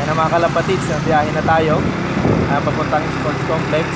Yan ang mga kalapatids, biyahe na tayo papuntang sports complex.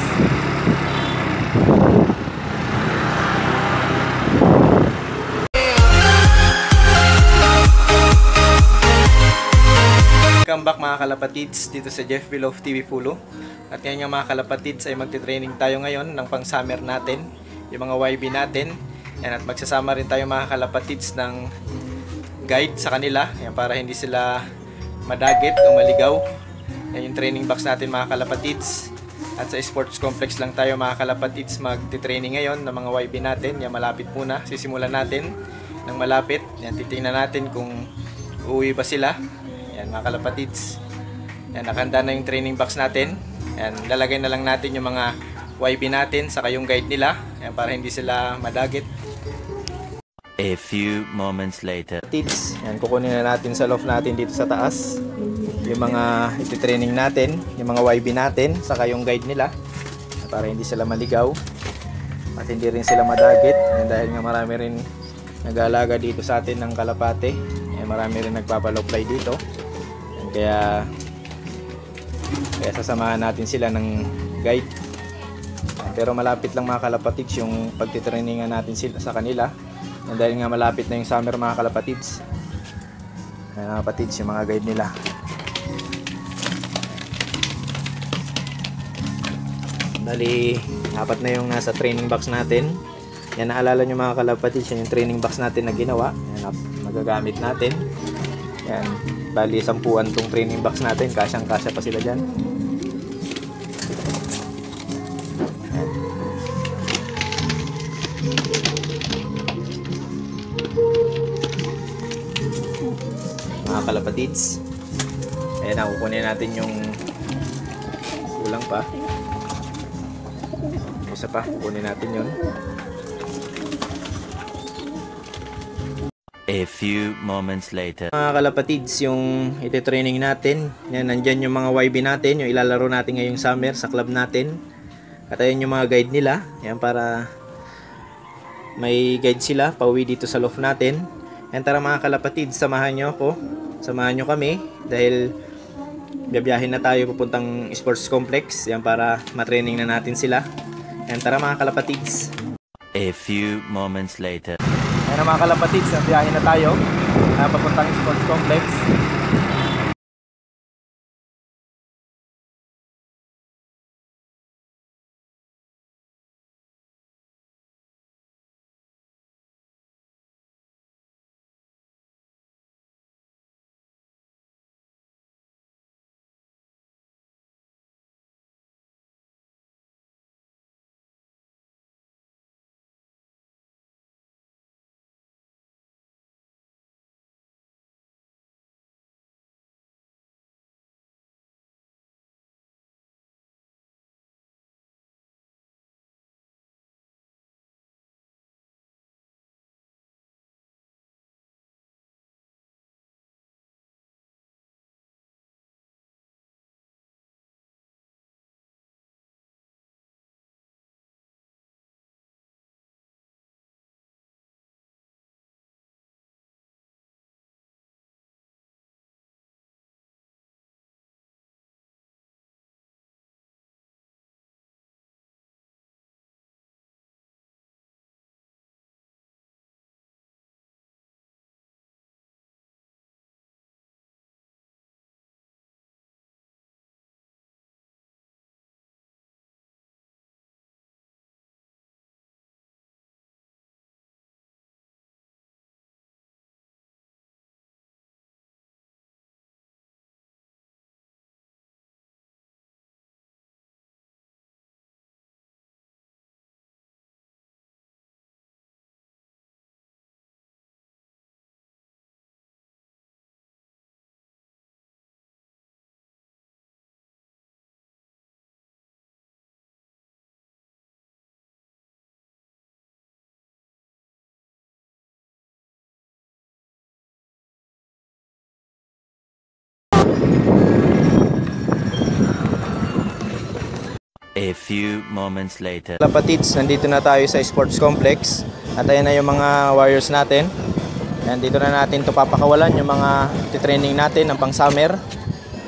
Welcome back mga kalapatids dito sa Jeff Below TV Pulo. At ngayon nga mga kalapatids ay magte-training tayo ngayon ng pang summer natin, yung mga YB natin. Yan, at magsasama rin tayo mga kalapatids ng guide sa kanila, yan, para hindi sila madagit o maligaw. Yan yung training box natin mga kalapatids. At sa sports complex lang tayo mga kalapatids magte-training ngayon ng mga YB natin. Yan, malapit muna, sisimulan natin ng malapit. Yan, titingnan natin kung uuwi ba sila. Yan mga kalapatids. Yan, nakahanda na yung training box natin. Yan, lalagay na lang natin yung mga YB natin saka yung guide nila. Yan, para hindi sila madagit. A few moments later. Tids, yan, kukunin na natin sa loft natin dito sa taas yung mga iti-training natin, yung mga YB natin saka yung guide nila para hindi sila maligaw at hindi rin sila madagit. Yan, dahil nga marami rin nag-aalaga dito sa atin ng kalapate. Yan, marami rin nagpapaloplay dito. Yan, kaya sasamahan natin sila ng guide. Yan, pero malapit lang mga kalapatids yung pagtitrainingan natin sila sa kanila. Yan, dahil nga malapit na yung summer mga kalapatids. Yan mga kapatids, yung mga guide nila. Bali, apat na yung nasa training box natin. Yan, naalala nyo mga kalapatids, yan yung training box natin na ginawa. Yan, magagamit natin. Yan, bali 10 tong training box natin. Kasyang-kasya pa sila dyan. Mga kalapatids, ayan, nakukunin natin yung kulang pa. Isa pa, kukunin natin yun. A few moments later. Mga kalapatids, yung iti-training natin, yan, nandyan yung mga YB natin, yung ilalaro natin ngayong summer sa club natin. At ayan yung mga guide nila, yan, para may guide sila pauwi dito sa loft natin. Yan, tara mga kalapatids, samahan nyo ako, samahan nyo kami dahil biyabiyahin na tayo papuntang sports complex, yan, para matraining na natin sila. Yan, tara mga kalapatids. A few moments later. Yan mga kalapatids, biyahe na tayo papuntang sports complex. A few moments later. Kalapatids, nandito na tayo sa sports complex at ayan na yung mga warriors natin. Ayan, dito na natin ito papakawalan yung mga training natin ng pang summer.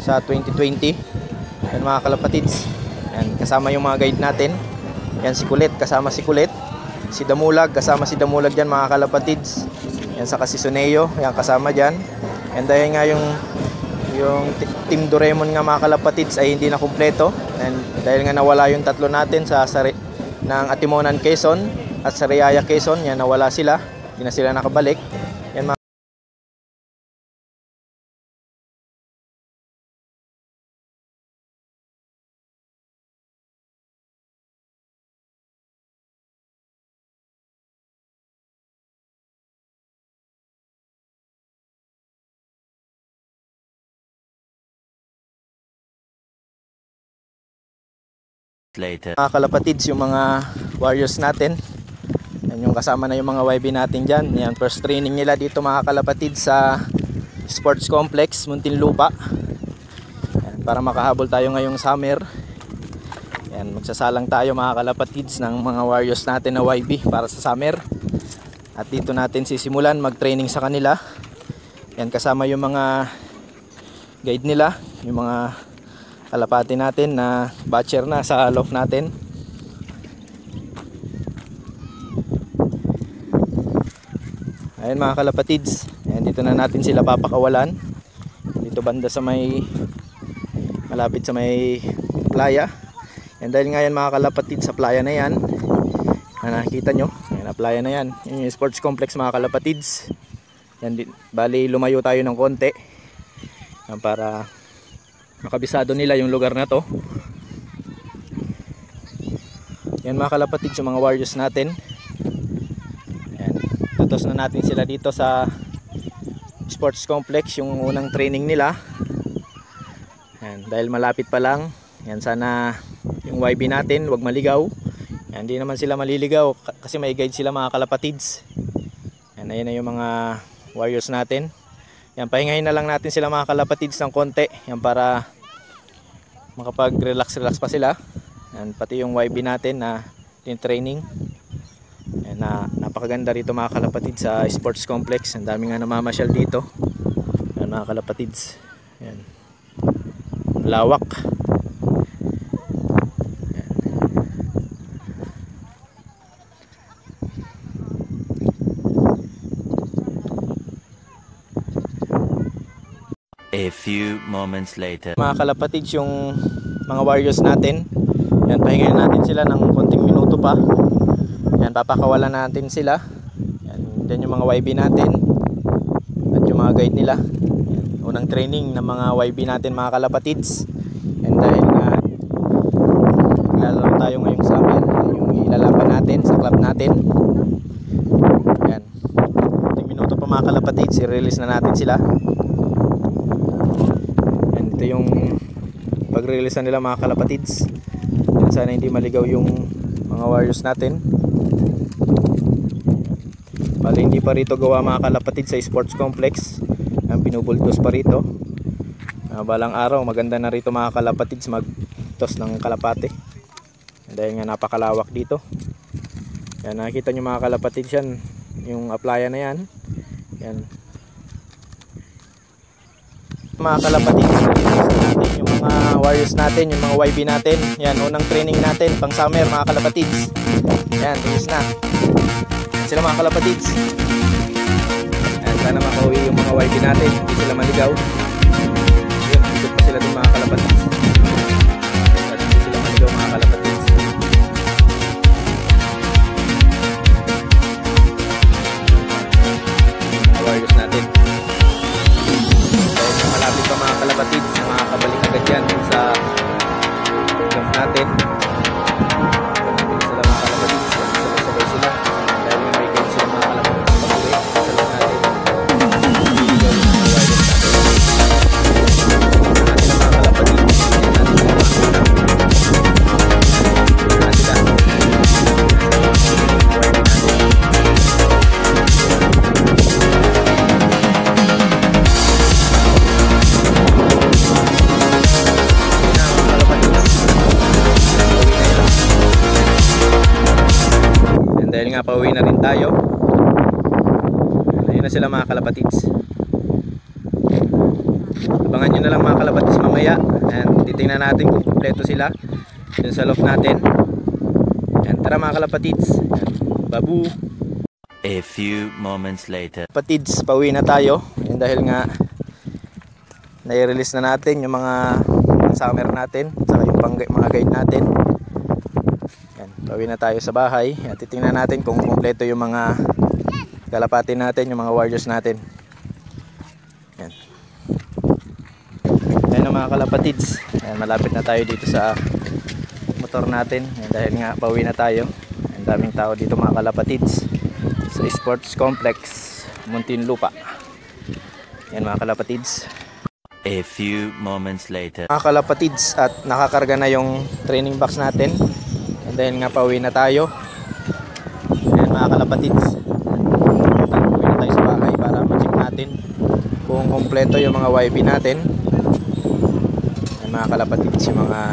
sa 2020. Yan mga kalapatids. Yan, kasama yung mga guide natin. Yan si Kulit, kasama si Kulit. Si Damulag, kasama si Damulag dyan mga kalapatids. Yan saka si Suneo, yan kasama dyan. Yan dahil nga yung Team Doraemon nga mga kalapatids ay hindi na kumpleto. And dahil nga nawala yung tatlo natin sa ng Atimonan Quezon at Sariaya Quezon, yan nawala sila. Hindi na sila nakabalik. Yan mga later. mga kalapatids, yung mga warriors natin. Yan yung kasama na yung mga YB natin dyan. Yan, first training nila dito mga kalapatids sa Sports Complex, Muntinlupa. Yan, para makahabol tayo ngayong summer. Yan, magsasalang tayo mga kalapatids ng mga warriors natin na YB para sa summer. At dito natin sisimulan mag-training sa kanila. Yan, kasama yung mga guide nila, yung mga kalapati natin na batcher na sa loft natin. Ayan mga kalapatids, ayan, dito na natin sila papakawalan. Dito banda sa may malapit sa may playa. Yan, dahil nga yan mga kalapatids, sa playa na yan na nakikita nyo, ayan, na playa na yan. Yan yung sports complex mga kalapatids. Yan, bali lumayo tayo ng konti yan, para makabisado nila yung lugar na to. Yan mga kalapatids, yung mga warriors natin. Yan, tutos na natin sila dito sa sports complex, yung unang training nila. Yan, dahil malapit pa lang. Yan, sana yung YB natin wag maligaw. Yan, hindi naman sila maliligaw kasi may guide sila mga kalapatids. Yan, ayun na yung mga warriors natin. Yan, pahingahin na lang natin sila mga kalapatids ng konti. Yan, para makapag-relax pa sila. Yan, pati yung YB natin na yung training. Yan, napakaganda rito mga kalapatids sa sports complex. Ang dami nga namamasyal dito. Yan mga kalapatids. Yan, lawak. A few moments later. Mga kalapatids, yung mga warriors natin. Yan, pahingayin natin sila ng konting minuto pa. Yan, papakawalan natin sila. Yan, yan yung mga YB natin at yung mga guide nila. Yan, unang training ng mga YB natin mga kalapatids. Yan, dahil nga lalaro tayo ngayong summer, yung ilalaban natin sa club natin. Yan, konting minuto pa mga kalapatids, i-release na natin sila. Ito yung pag-release nila mga kalapatids. Yan, sana hindi maligaw yung mga warriors natin. Bali hindi pa rito gawa mga kalapatids sa sports complex. Yan, binubuldos pa rito. Balang araw maganda na rito mga kalapatids magtos ng kalapate. Yan, dahil nga napakalawak dito. Yan, nakikita nyo mga kalapatids yan, yung applyan na yan. Yan mga kalapatids, natin yung mga warriors natin, yung mga YB natin. Yan, unang training natin pang summer mga kalapatids. Yan, tulis na. Yan sila mga kalapatids. Yan, sana makauwi yung mga YB natin, hindi sila maligaw. Yun, ikot pa sila dun mga kalapatids. Sana hindi sila maligaw mga kalapatids. Mga warriors natin. Malapit pa mga kalapatids, makakabalik agad yan sa camp natin. Bilis sila mga kalapatids, sabay-sabay sila dahil yung may guide sila mga kalapatids pag-uwi sa loob natin. Mga kalapatids, dahil nga pauwi na rin tayo. Ayun na sila mga kalapatids. Abangan nyo na lang mga kalapatis mamaya. Ayan, titingnan natin kung kumpleto sila dun sa loft natin. Ayan, tara mga kalapatids. Ayan, babu. A few moments later. Kalapatids, pauwi na tayo. Ayan, dahil nga nai-release na natin yung mga summer natin, saka yung mga guide natin. Ayan, pauwi na tayo sa bahay. Ayan, titingnan natin kung kumpleto yung mga kalapati natin, yung mga warriors natin. Ayan. Ayan ang mga kalapatids. Ayan, malapit na tayo dito sa motor natin. Ayan, dahil nga pauwi na tayo. Ang daming tao dito mga kalapatids sa sports complex Muntinlupa. Ayan mga kalapatids. A few moments later. Mga kalapatids, at nakakarga na yung training box natin. And dahil nga pauwi na tayo. Ayan mga kalapatids. Pauwi na tayo sa bahay para ma-check natin kung kompleto yung mga YB natin. Ayan mga kalapatids, yung mga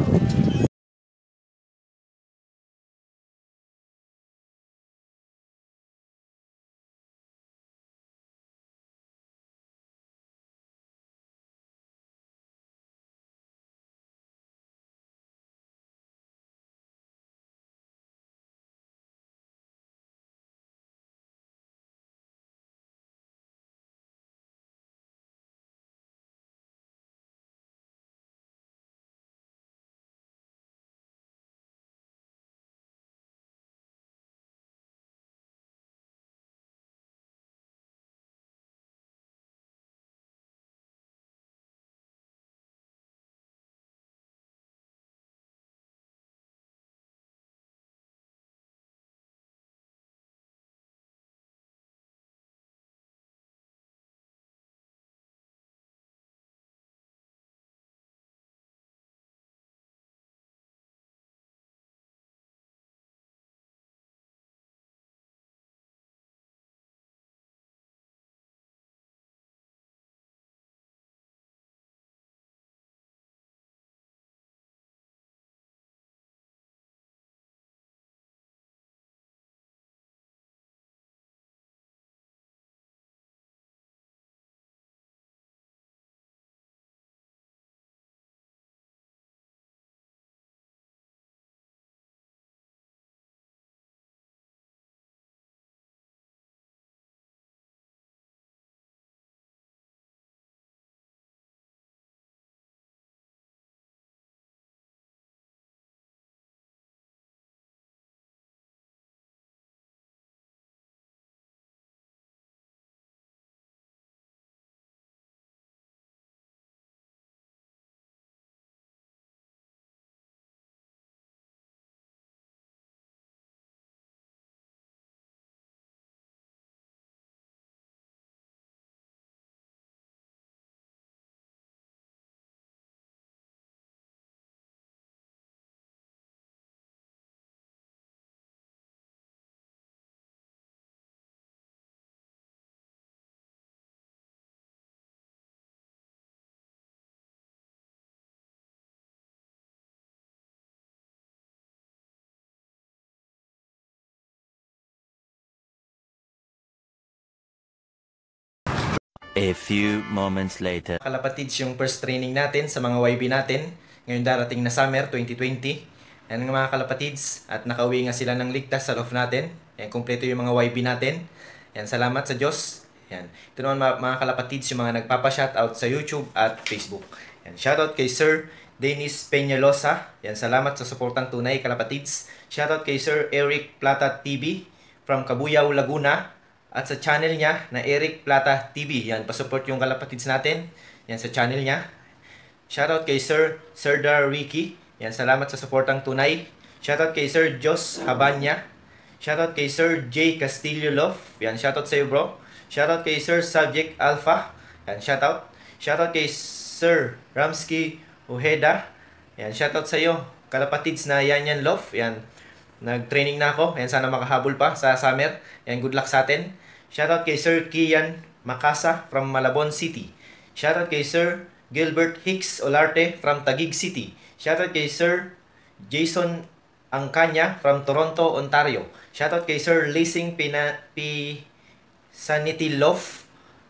A few moments later. kalapatids, yung first training natin sa mga YB natin ngayon darating na summer 2020. Ayan nga mga kalapatids, at nakauwi nga sila ng ligtas sa loft natin. Ayan, kumpleto yung mga YB natin. Ayan, salamat sa Diyos. Ayan, ito naman mga kalapatids, yung mga nagpapa-shoutout sa YouTube at Facebook. Ayan, shoutout kay Sir Dennis Peñalosa. Ayan, salamat sa suportang tunay kalapatids. Shoutout kay Sir Eric Plata TV from Cabuyao, Laguna. At sa channel niya na Eric Plata TV. Yan, pasupport yung kalapatids natin. Yan sa channel niya. Shoutout kay Sir Serdar Ricky. Yan, salamat sa suportang tunay. Shoutout kay Sir Jos Habanya. Shoutout kay Sir J. Castillo Love. Yan, shoutout sa iyo bro. Shoutout kay Sir Subject Alpha. Yan, shoutout. Shoutout kay Sir Ramsky Ojeda. Yan, shoutout sa iyo kalapatids na yan Love. Yan, nag-training na ako. Yan, sana makahabol pa sa summer. Yan, good luck sa atin. Shoutout kay Sir Kian Makasa from Malabon City. Shoutout kay Sir Gilbert Hicks Olarte from Taguig City. Shoutout kay Sir Jason Angkanya from Toronto, Ontario. Shoutout kay Sir Lacing Sanity Love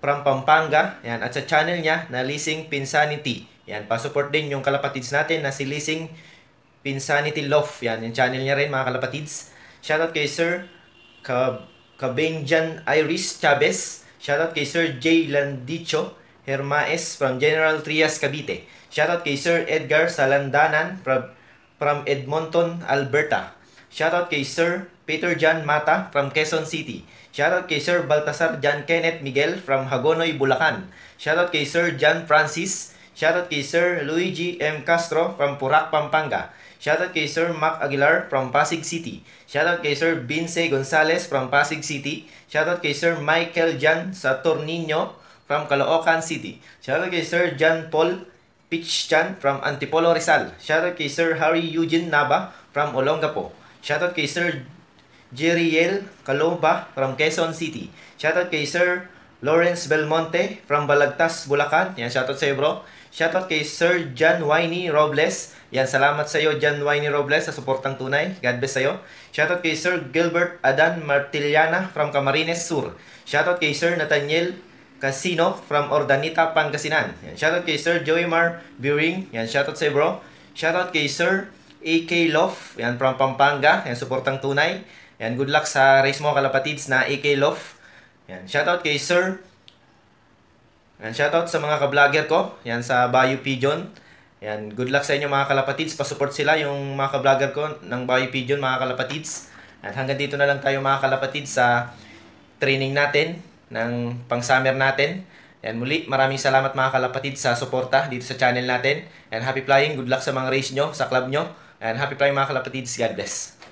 from Pampanga. Yan, at sa channel niya na Leasing Pinsanity. Yan, pa-support din yung kalapatids natin na si Leasing Pinsanity Love. Yan, yung channel niya rin mga kalapatids. Shoutout kay Sir Kabenjan Iris Chavez. Shoutout kay Sir J. Landicho Hermaes from General Trias, Cavite. Shoutout kay Sir Edgar Salandanan from Edmonton, Alberta. Shoutout kay Sir Peter John Mata from Quezon City. Shoutout kay Sir Baltasar John Kenneth Miguel from Hagonoy, Bulacan. Shoutout kay Sir John Francis. Shoutout kay Sir Luigi M. Castro from Purac, Pampanga. Shoutout kay Sir Mac Aguilar from Pasig City. Shoutout kay Sir Vince Gonzalez from Pasig City. Shoutout kay Sir Michael Jan Saturnino from Caloocan City. Shoutout kay Sir John Paul Pichchan from Antipolo, Rizal. Shoutout kay Sir Harry Eugene Nava from Olongapo. Shoutout kay Sir Jeriel Calomba from Quezon City. Shoutout kay Sir Lawrence Belmonte from Balagtas, Bulacan. Yan, shoutout sa iyo, bro. Shoutout kay Sir John Winey Robles. Yan, salamat sa iyo, John Winey Robles, sa suportang tunay. God bless sa iyo. Shoutout kay Sir Gilbert Adan Martiliana from Camarines Sur. Shoutout kay Sir Nathaniel Casino from Ordanita, Pangasinan. Yan, shoutout kay Sir Joey Mar Viewing. Yan, shoutout sa iyo, bro. Shoutout kay Sir AK Love. Yan, from Pampanga. Yan, suportang tunay. Yan, good luck sa race mo, kalapatids, na AK Love. Yan, shoutout kay Sir. Yan, shoutout sa mga ka-vlogger ko. Yan, sa Bayou Pigeon. Yan, good luck sa inyo mga kalapatids. Pa-support sila yung mga ka-vlogger ko ng Bayou Pigeon, mga kalapatids. At hanggang dito na lang tayo mga kalapatids sa training natin ng pang-summer natin. Yan, muli, maraming salamat mga kalapatids sa suporta dito sa channel natin. And happy flying, good luck sa mga race nyo, sa club nyo. And happy flying mga kalapatids, God bless.